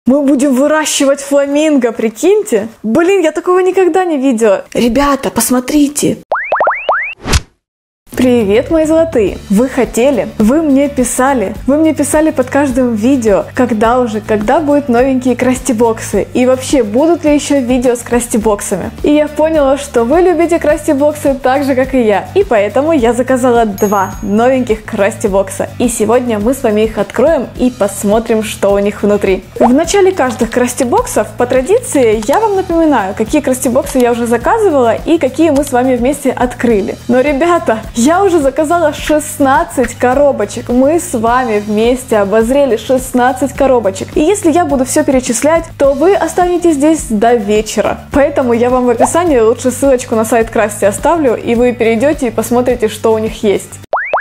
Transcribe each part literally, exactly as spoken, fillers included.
Мы будем выращивать фламинго, прикиньте. Блин, я такого никогда не видела. Ребята, посмотрите. Привет, мои золотые! Вы хотели, вы мне писали, вы мне писали под каждым видео, когда уже, когда будут новенькие крастибоксы и вообще будут ли еще видео с крастибоксами. И я поняла, что вы любите крастибоксы так же, как и я, и поэтому я заказала два новеньких крастибокса. И сегодня мы с вами их откроем и посмотрим, что у них внутри. В начале каждых крастибоксов, по традиции, я вам напоминаю, какие крастибоксы я уже заказывала и какие мы с вами вместе открыли. Но, ребята, я Я уже заказала шестнадцать коробочек. Мы с вами вместе обозрели шестнадцать коробочек. И если я буду все перечислять, то вы останетесь здесь до вечера. Поэтому я вам в описании лучше ссылочку на сайт Красти оставлю, и вы перейдете и посмотрите, что у них есть.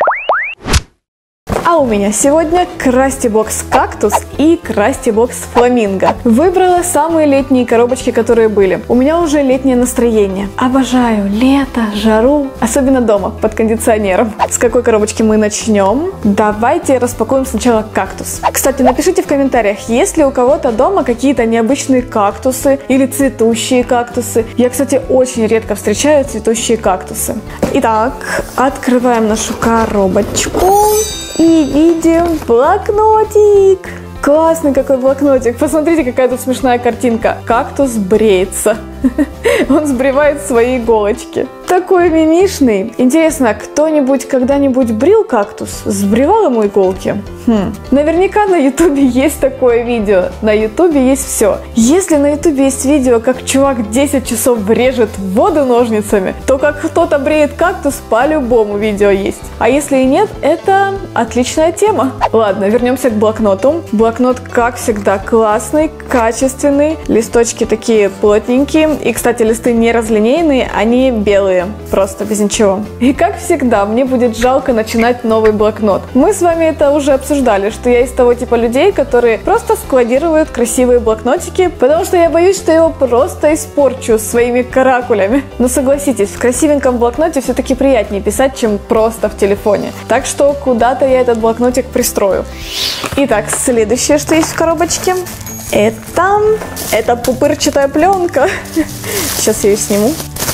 А у меня сегодня крастибокс кактус и крастибокс фламинго. Выбрала самые летние коробочки, которые были. У меня уже летнее настроение. Обожаю лето, жару, особенно дома, под кондиционером. С какой коробочки мы начнем? Давайте распакуем сначала кактус. Кстати, напишите в комментариях, есть ли у кого-то дома какие-то необычные кактусы или цветущие кактусы. Я, кстати, очень редко встречаю цветущие кактусы. Итак, открываем нашу коробочку. И видим блокнотик. Классный какой блокнотик. Посмотрите, какая тут смешная картинка. Кактус бреется. Он сбривает свои иголочки. Такой мимишный. Интересно, кто-нибудь когда-нибудь брил кактус? Сбривал ему иголки? Хм. Наверняка на ютубе есть такое видео. На ютубе есть все. Если на ютубе есть видео, как чувак десять часов режет воду ножницами, то как кто-то бреет кактус, по-любому видео есть. А если и нет, это отличная тема. Ладно, вернемся к блокноту. Блокнот, как всегда, классный, качественный. Листочки такие плотненькие. И, кстати, листы не разлинейные, они белые. Просто без ничего. И как всегда, мне будет жалко начинать новый блокнот. Мы с вами это уже обсуждали, что я из того типа людей, которые просто складируют красивые блокнотики, потому что я боюсь, что я его просто испорчу своими каракулями. Но согласитесь, в красивеньком блокноте все-таки приятнее писать, чем просто в телефоне. Так что куда-то я этот блокнотик пристрою. Итак, следующее, что есть в коробочке. Это, это пупырчатая пленка. Сейчас я ее сниму.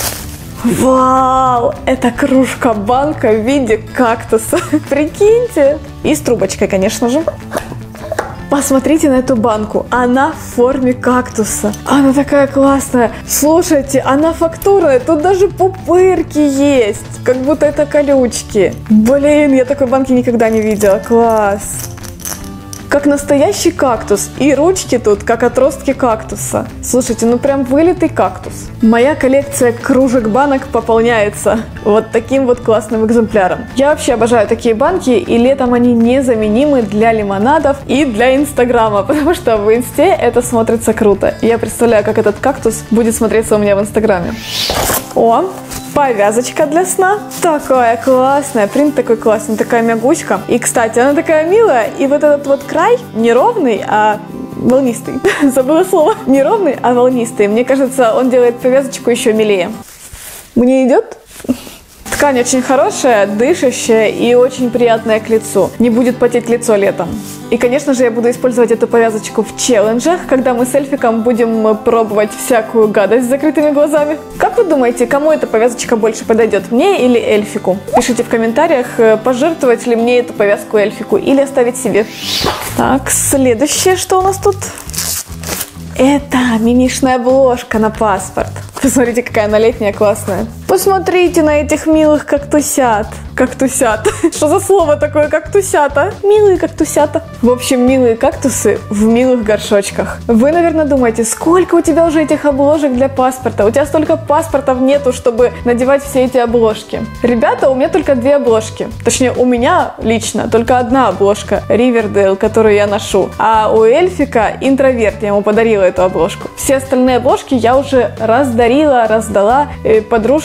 Вау! Это кружка-банка в виде кактуса. Прикиньте! И с трубочкой, конечно же. Посмотрите на эту банку. Она в форме кактуса. Она такая классная. Слушайте, она фактурная. Тут даже пупырки есть. Как будто это колючки. Блин, я такой банки никогда не видела. Класс! Как настоящий кактус. И ручки тут, как отростки кактуса. Слушайте, ну прям вылитый кактус. Моя коллекция кружек-банок пополняется вот таким вот классным экземпляром. Я вообще обожаю такие банки, и летом они незаменимы для лимонадов и для инстаграма, потому что в инсте это смотрится круто. Я представляю, как этот кактус будет смотреться у меня в инстаграме. О! Повязочка для сна. Такая классная. Принт такой классный. Такая мягушка. И, кстати, она такая милая. И вот этот вот край не ровный, а волнистый. Забыла слово. Не ровный, а волнистый. Мне кажется, он делает повязочку еще милее. Мне идет? Ткань очень хорошая, дышащая и очень приятная к лицу. Не будет потеть лицо летом. И, конечно же, я буду использовать эту повязочку в челленджах, когда мы с Эльфиком будем пробовать всякую гадость с закрытыми глазами. Как вы думаете, кому эта повязочка больше подойдет, мне или Эльфику? Пишите в комментариях, пожертвовать ли мне эту повязку Эльфику или оставить себе. Так, следующее, что у нас тут? Это мимишная обложка на паспорт. Посмотрите, какая она летняя, классная. Посмотрите на этих милых кактусят. Кактусят. Что за слово такое, кактусята? Милые кактусята. В общем, милые кактусы в милых горшочках. Вы, наверное, думаете, сколько у тебя уже этих обложек для паспорта? У тебя столько паспортов нету, чтобы надевать все эти обложки. Ребята, у меня только две обложки. Точнее, у меня лично только одна обложка. Ривердейл, которую я ношу. А у Эльфика интроверт. Я ему подарила эту обложку. Все остальные обложки я уже раздарила, раздала подружкам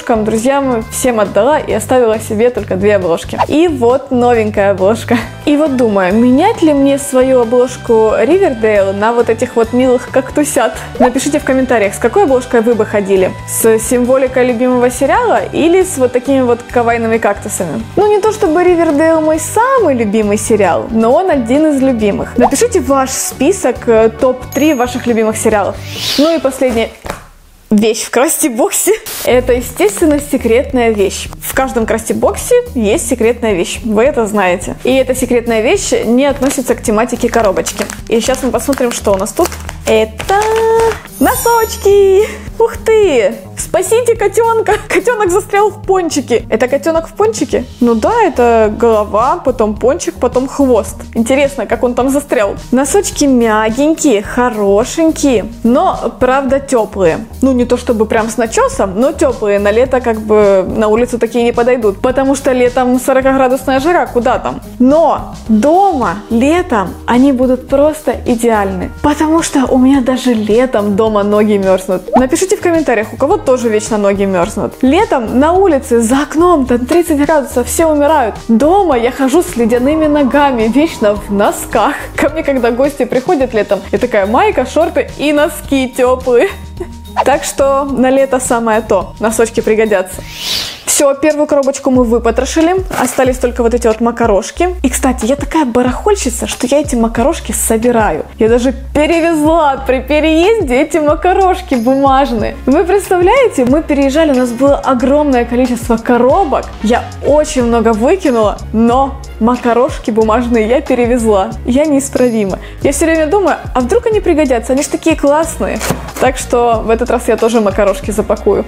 подружкам, друзьям всем отдала и оставила себе только две обложки. И вот новенькая обложка. И вот думаю, менять ли мне свою обложку Ривердейл на вот этих вот милых кактусят? Напишите в комментариях, с какой обложкой вы бы ходили. С символикой любимого сериала или с вот такими вот кавайными кактусами? Ну, не то чтобы Ривердейл мой самый любимый сериал, но он один из любимых. Напишите ваш список, топ три ваших любимых сериалов. Ну и последняя вещь в красти-боксе. Это, естественно, секретная вещь. В каждом красти-боксе есть секретная вещь. Вы это знаете. И эта секретная вещь не относится к тематике коробочки. И сейчас мы посмотрим, что у нас тут. Это носочки! Ух ты! Спасите котенка! Котенок застрял в пончике. Это котенок в пончике? Ну да, это голова, потом пончик, потом хвост. Интересно, как он там застрял. Носочки мягенькие, хорошенькие, но, правда, теплые. Ну, не то чтобы прям с начесом, но теплые. На лето как бы на улицу такие не подойдут, потому что летом сорокаградусная жара, куда там? Но дома, летом, они будут просто идеальны. Потому что у меня даже летом дома ноги мерзнут. Напишите в комментариях, у кого тоже вечно ноги мерзнут. Летом на улице за окном там тридцать градусов, все умирают. Дома я хожу с ледяными ногами, вечно в носках. Ко мне, когда гости приходят летом, я такая майка, шорты и носки теплые. Так что на лето самое то. Носочки пригодятся. Все, первую коробочку мы выпотрошили. Остались только вот эти вот макарошки. И, кстати, я такая барахольщица, что я эти макарошки собираю. Я даже перевезла при переезде эти макарошки бумажные. Вы представляете, мы переезжали, у нас было огромное количество коробок. Я очень много выкинула, но макарошки бумажные я перевезла. Я неисправима. Я все время думаю, а вдруг они пригодятся? Они же такие классные. Так что в этот раз я тоже макарошки запакую.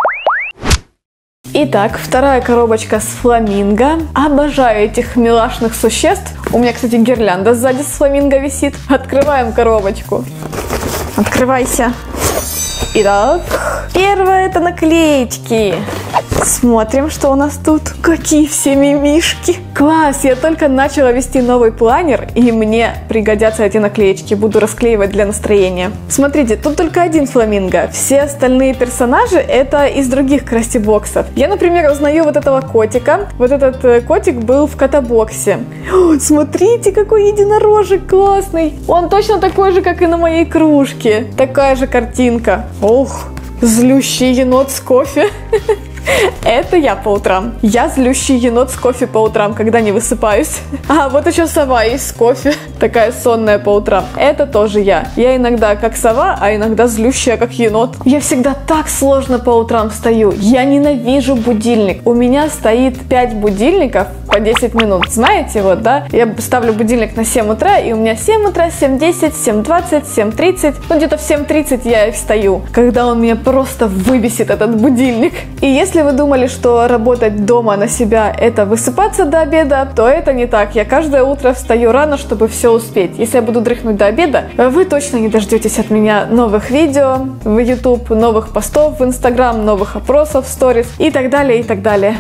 Итак, вторая коробочка с фламинго. Обожаю этих милашных существ. У меня, кстати, гирлянда сзади с фламинго висит. Открываем коробочку. Открывайся. Итак, первое это наклеечки. Смотрим, что у нас тут. Какие все мимишки. Класс, я только начала вести новый планер, и мне пригодятся эти наклеечки. Буду расклеивать для настроения. Смотрите, тут только один фламинго. Все остальные персонажи это из других крастибоксов. Я, например, узнаю вот этого котика. Вот этот котик был в котобоксе. О, смотрите, какой единорожек классный. Он точно такой же, как и на моей кружке. Такая же картинка. Ох, злющий енот с кофе. Это я по утрам. Я злющий енот с кофе по утрам, когда не высыпаюсь. А, вот еще сова есть с кофе. Такая сонная по утрам. Это тоже я. Я иногда как сова, а иногда злющая как енот. Я всегда так сложно по утрам встаю. Я ненавижу будильник. У меня стоит пять будильников по десять минут. Знаете, вот, да? Я ставлю будильник на семь утра, и у меня семь утра, семь десять, семь двадцать, семь тридцать. Ну, где-то в семь тридцать я и встаю, когда он меня просто выбесит, этот будильник. И если вы думали, что работать дома на себя это высыпаться до обеда, то это не так. Я каждое утро встаю рано, чтобы все успеть. Если я буду дрыхнуть до обеда, вы точно не дождетесь от меня новых видео в YouTube, новых постов в Instagram, новых опросов в сторис и так далее, и так далее.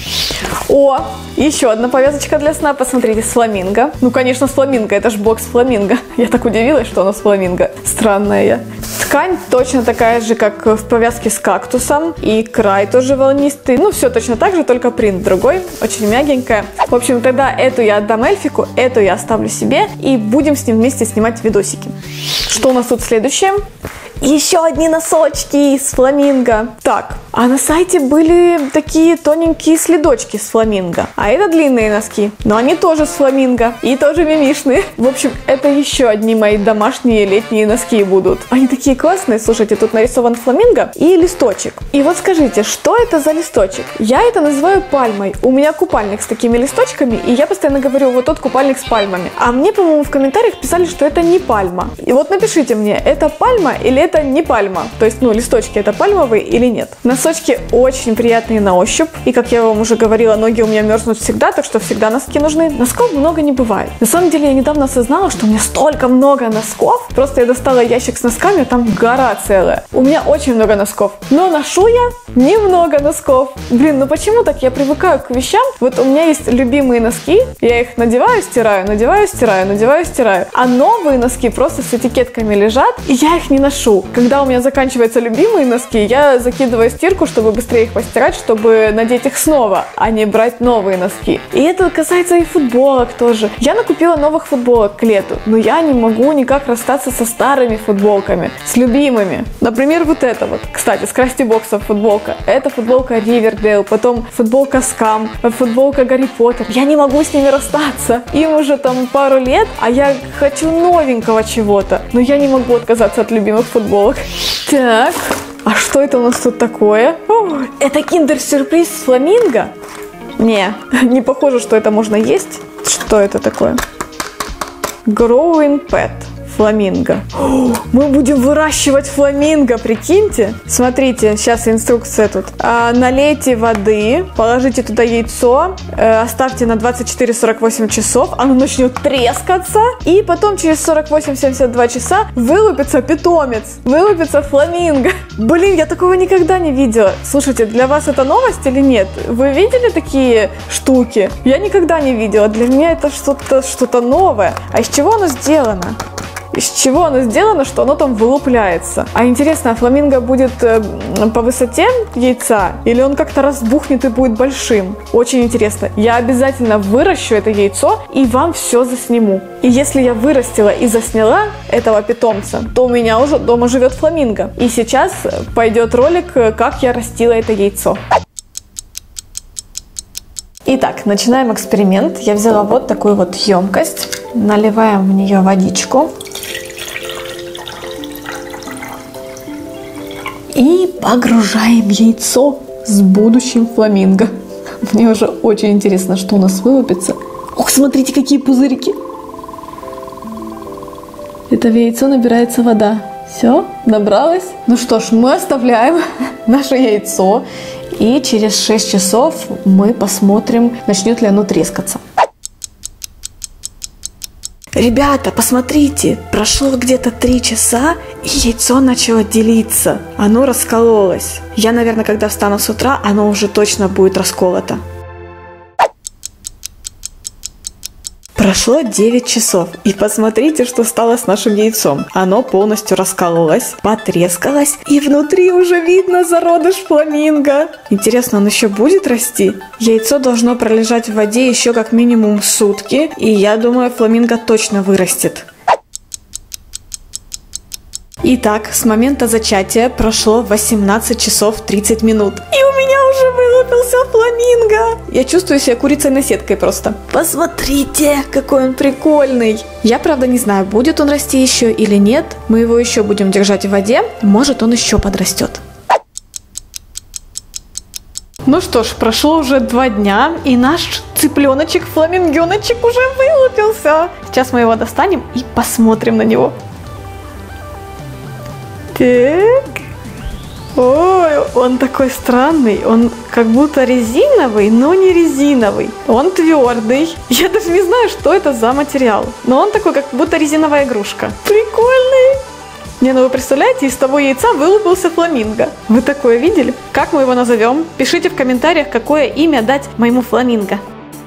О, еще одна повязочка для сна, посмотрите, с фламинго. Ну, конечно, с фламинго, это же бокс фламинго. Я так удивилась, что оно с фламинго. Странная я. Ткань точно такая же, как в повязке с кактусом. И край тоже волнистый. Ну, все точно так же, только принт другой. Очень мягенькая. В общем, тогда эту я отдам Эльфику, эту я оставлю себе. И будем с ним вместе снимать видосики. Что у нас тут следующее? Еще одни носочки с фламинго. Так, а на сайте были такие тоненькие следочки с фламинго. А это длинные носки. Но они тоже с фламинго. И тоже мимишные. В общем, это еще одни мои домашние летние носки будут. Они такие классные. Слушайте, тут нарисован фламинго и листочек. И вот скажите, что это за листочек? Я это называю пальмой. У меня купальник с такими листочками. И я постоянно говорю, вот тот купальник с пальмами. А мне, по-моему, в комментариях писали, что это не пальма. И вот напишите мне, это пальма или это не пальма. То есть, ну, листочки это пальмовые или нет. Носочки очень приятные на ощупь. И, как я вам уже говорила, ноги у меня мерзнут всегда, так что всегда носки нужны. Носков много не бывает. На самом деле, я недавно осознала, что у меня столько много носков. Просто я достала ящик с носками, там гора целая. У меня очень много носков. Но ношу я немного носков. Блин, ну почему так? Я привыкаю к вещам. Вот у меня есть любимые носки. Я их надеваю, стираю, надеваю, стираю, надеваю, стираю. А новые носки просто с этикетками лежат, и я их не ношу. ношу. Когда у меня заканчиваются любимые носки, я закидываю в стирку, чтобы быстрее их постирать, чтобы надеть их снова, а не брать новые носки. И это касается и футболок тоже. Я накупила новых футболок к лету, но я не могу никак расстаться со старыми футболками, с любимыми. Например, вот это вот. Кстати, с Красти Бокса футболка. Это футболка Ривердейл, потом футболка Скам, футболка Гарри Поттер. Я не могу с ними расстаться. Им уже там пару лет, а я хочу новенького чего-то. Но я не могу отказаться от любимых футболок. Так, а что это у нас тут такое? О, это киндер-сюрприз с фламинго? Не, не похоже, что это можно есть. Что это такое? Growing Pet. Фламинго. О, мы будем выращивать фламинго, прикиньте. Смотрите, сейчас инструкция тут. А, налейте воды, положите туда яйцо, э, оставьте на двадцать четыре - сорок восемь часов, оно начнет трескаться, и потом через сорок восемь - семьдесят два часа вылупится питомец, вылупится фламинго. Блин, я такого никогда не видела. Слушайте, для вас это новость или нет? Вы видели такие штуки? Я никогда не видела. Для меня это что-то что-то новое. А из чего оно сделано? Из чего оно сделано, что оно там вылупляется? А интересно, а фламинго будет э, по высоте яйца? Или он как-то разбухнет и будет большим? Очень интересно. Я обязательно выращу это яйцо и вам все засниму. И если я вырастила и засняла этого питомца, то у меня уже дома живет фламинго. И сейчас пойдет ролик, как я растила это яйцо. Итак, начинаем эксперимент. Я взяла вот такую вот емкость. Наливаем в нее водичку. И погружаем яйцо с будущим фламинго. Мне уже очень интересно, что у нас вылупится. Ох, смотрите, какие пузырьки. Это в яйцо набирается вода. Все, набралось. Ну что ж, мы оставляем наше яйцо. И через шесть часов мы посмотрим, начнет ли оно трескаться. Ребята, посмотрите, прошло где-то три часа, и яйцо начало делиться. Оно раскололось. Я, наверное, когда встану с утра, оно уже точно будет расколото. Прошло девять часов, и посмотрите, что стало с нашим яйцом. Оно полностью раскололось, потрескалось, и внутри уже видно зародыш фламинго. Интересно, он еще будет расти? Яйцо должно пролежать в воде еще как минимум сутки, и я думаю, фламинго точно вырастет. Итак, с момента зачатия прошло восемнадцать часов тридцать минут. И у меня уже вылупился фламинго. Я чувствую себя курицей наседкой просто. Посмотрите, какой он прикольный. Я, правда, не знаю, будет он расти еще или нет. Мы его еще будем держать в воде. Может, он еще подрастет. Ну что ж, прошло уже два дня, и наш цыпленочек-фламингеночек уже вылупился. Сейчас мы его достанем и посмотрим на него. Так. Ой, он такой странный. Он как будто резиновый, но не резиновый. Он твердый. Я даже не знаю, что это за материал. Но он такой, как будто резиновая игрушка. Прикольный. Не, ну вы представляете, из того яйца вылупился фламинго. Вы такое видели? Как мы его назовем? Пишите в комментариях, какое имя дать моему фламинго.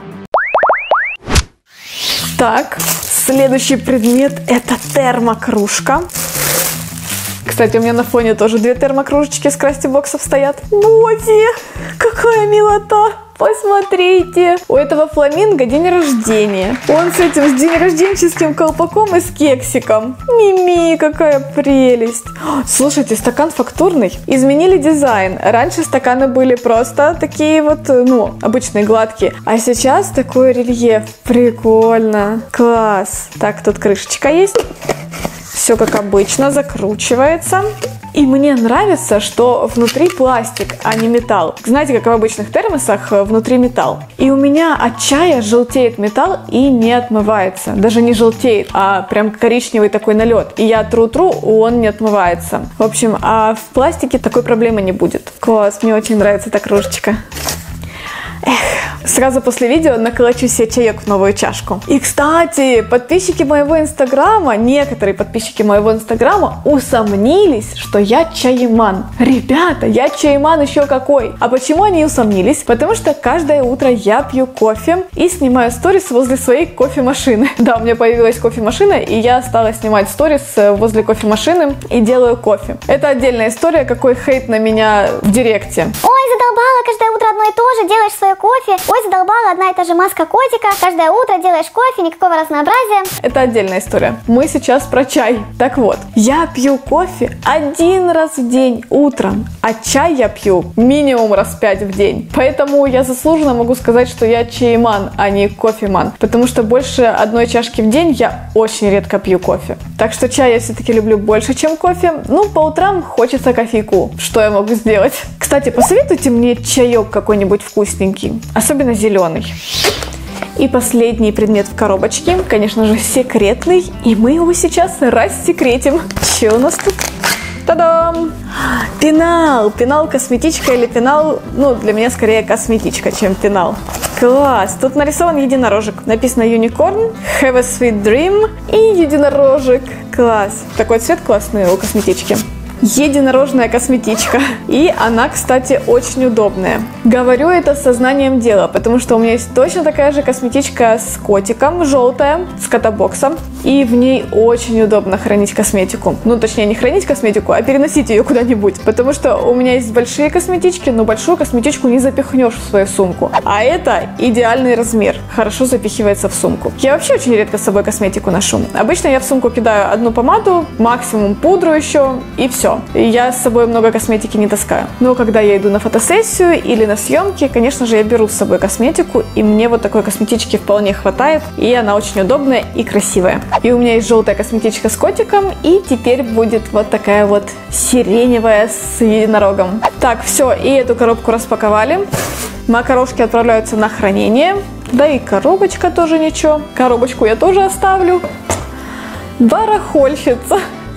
Так, следующий предмет – это термокружка. Кстати, у меня на фоне тоже две термокружечки с Красти Боксов стоят. Бози, какая милота! Посмотрите, у этого фламинго день рождения. Он с этим, с день рожденческим колпаком и с кексиком. Мими, какая прелесть. Слушайте, стакан фактурный. Изменили дизайн. Раньше стаканы были просто такие вот, ну, обычные, гладкие. А сейчас такой рельеф. Прикольно. Класс. Так, тут крышечка есть. Все как обычно, закручивается. И мне нравится, что внутри пластик, а не металл. Знаете, как в обычных термосах внутри металл. И у меня от чая желтеет металл и не отмывается. Даже не желтеет, а прям коричневый такой налет. И я тру-тру, он не отмывается. В общем, а в пластике такой проблемы не будет. Класс, мне очень нравится эта кружечка. Эх, сразу после видео наколочу себе чаек в новую чашку. И, кстати, подписчики моего инстаграма, некоторые подписчики моего инстаграма усомнились, что я чаеман. Ребята, я чаеман еще какой. А почему они усомнились? Потому что каждое утро я пью кофе и снимаю сторис возле своей кофемашины. Да, у меня появилась кофемашина, и я стала снимать сторис возле кофемашины и делаю кофе. Это отдельная история, какой хейт на меня в директе. Ой, задолбала, каждое утро одно и то же, делаешь свое кофе. Ой, задолбала, одна и та же маска котика. Каждое утро делаешь кофе, никакого разнообразия. Это отдельная история. Мы сейчас про чай. Так вот, я пью кофе один раз в день утром, а чай я пью минимум раз пять в день. Поэтому я заслуженно могу сказать, что я чаеман, а не кофеман. Потому что больше одной чашки в день я очень редко пью кофе. Так что чай я все-таки люблю больше, чем кофе. Ну, по утрам хочется кофейку. Что я могу сделать? Кстати, посоветуйте мне чаек какой-нибудь вкусненький. Особенно зеленый. И последний предмет в коробочке, конечно же, секретный. И мы его сейчас рассекретим. Что у нас тут? Та-дам! Пенал! Пенал косметичка или пенал, ну, для меня скорее косметичка, чем пенал. Класс! Тут нарисован единорожек. Написано Unicorn, Have a Sweet Dream и единорожек. Класс! Такой цвет классный у косметички. Единорожная косметичка. И она, кстати, очень удобная. Говорю это с сознанием дела, потому что у меня есть точно такая же косметичка с котиком, желтая, с котобоксом. И в ней очень удобно хранить косметику. Ну, точнее, не хранить косметику, а переносить ее куда-нибудь. Потому что у меня есть большие косметички, но большую косметичку не запихнешь в свою сумку. А это идеальный размер. Хорошо запихивается в сумку. Я вообще очень редко с собой косметику ношу. Обычно я в сумку кидаю одну помаду, максимум пудру еще, и все. И я с собой много косметики не таскаю. Но когда я иду на фотосессию или на съемки, конечно же, я беру с собой косметику, и мне вот такой косметички вполне хватает, и она очень удобная и красивая. И у меня есть желтая косметичка с котиком, и теперь будет вот такая вот сиреневая с единорогом. Так, все, и эту коробку распаковали. Макарошки отправляются на хранение. Да и коробочка тоже ничего. Коробочку я тоже оставлю. Барахольщица.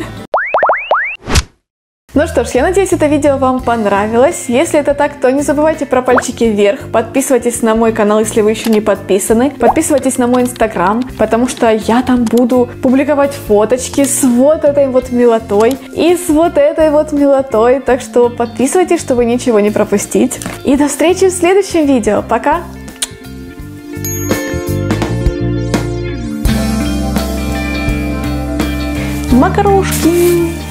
Ну что ж, я надеюсь, это видео вам понравилось. Если это так, то не забывайте про пальчики вверх. Подписывайтесь на мой канал, если вы еще не подписаны. Подписывайтесь на мой инстаграм, потому что я там буду публиковать фоточки с вот этой вот милотой и с вот этой вот милотой. Так что подписывайтесь, чтобы ничего не пропустить. И до встречи в следующем видео. Пока! Макарошки!